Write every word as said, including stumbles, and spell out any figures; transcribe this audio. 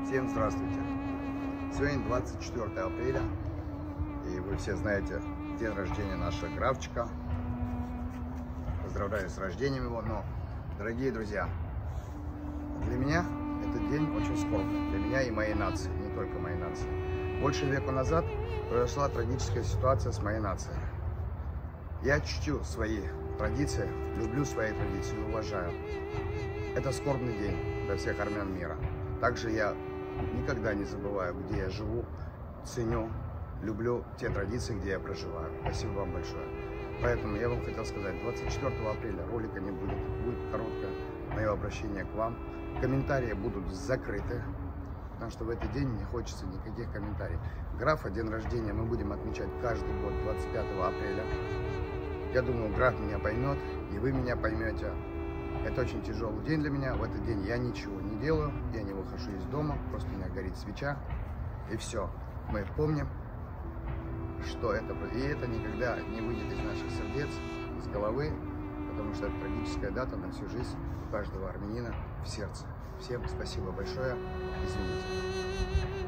Всем здравствуйте! Сегодня двадцать четвёртое апреля, и вы все знаете день рождения нашего Графчика. Поздравляю с рождением его, но, дорогие друзья, для меня этот день очень скорбный, для меня и моей нации, не только моей нации. Больше века назад произошла трагическая ситуация с моей нацией. Я чтю свои традиции, люблю свои традиции и уважаю. Это скорбный день для всех армян мира. Также я никогда не забываю, где я живу, ценю, люблю те традиции, где я проживаю. Спасибо вам большое. Поэтому я вам хотел сказать, двадцать четвёртого апреля ролика не будет, будет короткое мое обращение к вам. Комментарии будут закрыты, потому что в этот день не хочется никаких комментариев. Графа день рождения мы будем отмечать каждый год двадцать пятого апреля. Я думаю, граф меня поймет, и вы меня поймете. Это очень тяжелый день для меня. В этот день я ничего не делаю, я не выхожу из дома, просто у меня горит свеча, и все. Мы помним, что это, и это никогда не выйдет из наших сердец, из головы, потому что это трагическая дата на всю жизнь у каждого армянина в сердце. Всем спасибо большое, извините.